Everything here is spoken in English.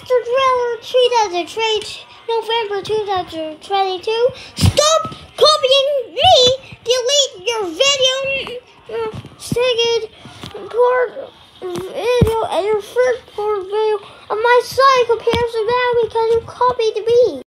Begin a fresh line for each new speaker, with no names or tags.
Mr. Driller 2003, November 2022. Stop copying me! Delete your video, second part video, and your first part video on my site comparison now because you copied me.